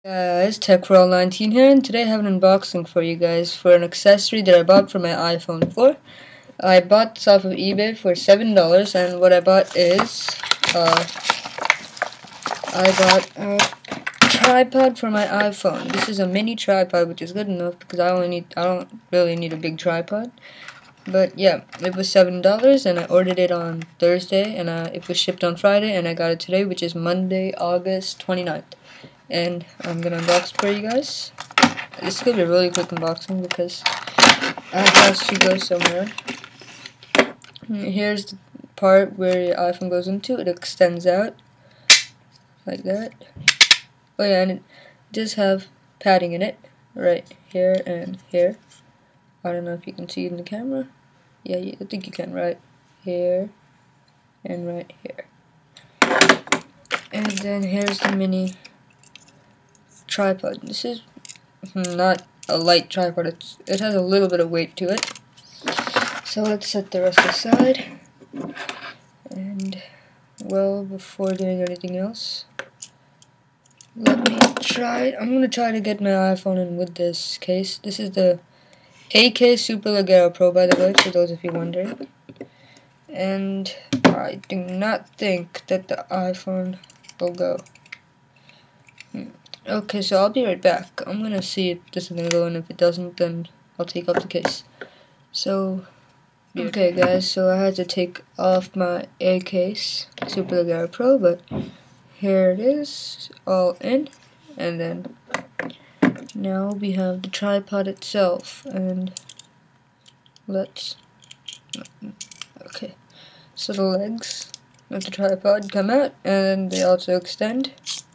Guys, TechRaw19 here, and today I have an unboxing for you guys for an accessory that I bought for my iPhone 4. I bought this off of eBay for $7, and what I bought is, I bought a tripod for my iPhone. This is a mini tripod, which is good enough because I don't really need a big tripod. But yeah, it was $7, and I ordered it on Thursday, and it was shipped on Friday, and I got it today, which is Monday, August 29th. And I'm gonna unbox it for you guys. This is gonna be a really quick unboxing because I have to go somewhere. Here's the part where your iPhone goes into. It extends out like that. Oh yeah, and it does have padding in it, right here and here. I don't know if you can see it in the camera. Yeah, I think you can, right here and right here. And then here's the mini tripod. This is not a light tripod. It has a little bit of weight to it. So let's set the rest aside. And well, before doing anything else, let me try. I'm gonna try to get my iPhone in with this case. This is the AK Superleggero Pro, by the way, for those of you wondering. And I do not think that the iPhone will go. Okay, so I'll be right back. I'm gonna see if this is gonna go, and if it doesn't, then I'll take off the case. So, okay guys, so I had to take off my A case, Superleggero Pro, but here it is, all in, and then now we have the tripod itself, and okay, so the legs of the tripod come out, and they also extend.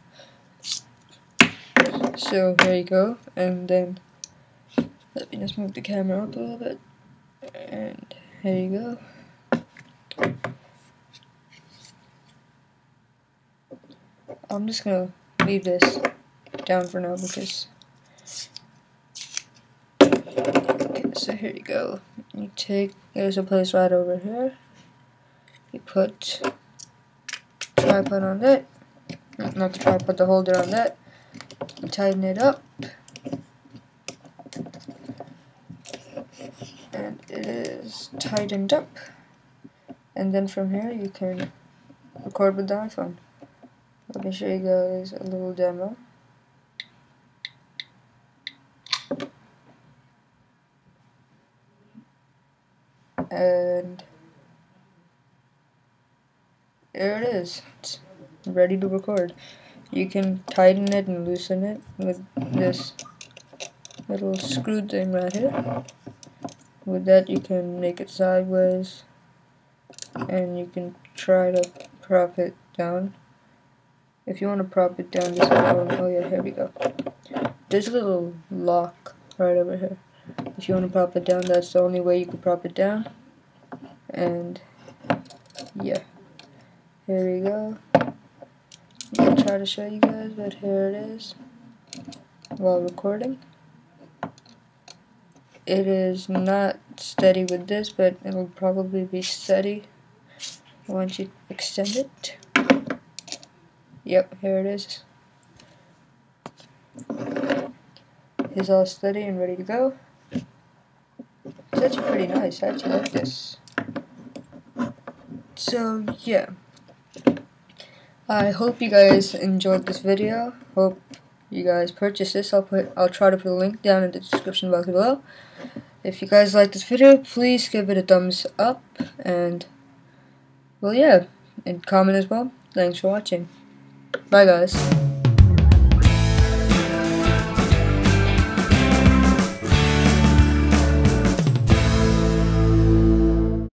So here you go, and then let me just move the camera up a little bit, and here you go. I'm just gonna leave this down for now because okay, so here you go. There's a place right over here. You put tripod on that, not the tripod, the holder on that. Tighten it up, and it is tightened up, and then from here you can record with the iPhone. Let me show you guys a little demo. And there it is. It's ready to record. You can tighten it and loosen it with this little screw thing right here. With that you can make it sideways, and you can try to prop it down. If you want to prop it down, just oh yeah, here we go. There's a little lock right over here. If you want to prop it down, that's the only way you can prop it down. And yeah, here we go. I'm gonna try to show you guys, but here it is while recording. It is not steady with this, but it'll probably be steady once you extend it. Yep, here it is. It's all steady and ready to go. It's actually pretty nice. I actually like this. So yeah, I hope you guys enjoyed this video. Hope you guys purchase this. I'll try to put a link down in the description box below. If you guys like this video, please give it a thumbs up, and well yeah, and comment as well. Thanks for watching. Bye guys.